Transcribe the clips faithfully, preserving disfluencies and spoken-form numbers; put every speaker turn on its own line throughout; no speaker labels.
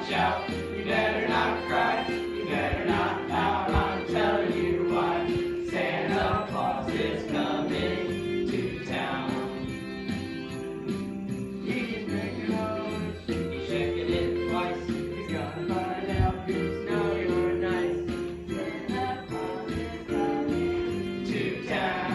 shout, you better not cry, you better not pout. I'm telling you why. Santa Claus is coming to town. He's making a wish, he's checking it twice. He's gonna find out who's naughty or nice. Santa Claus is coming to town.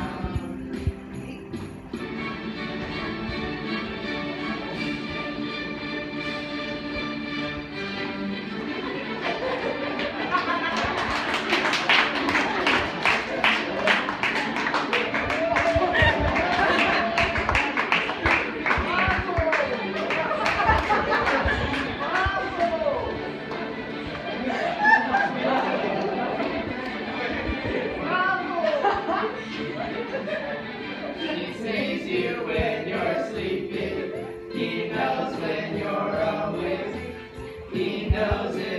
He sees you when you're sleeping. He knows when you're awake. He knows it.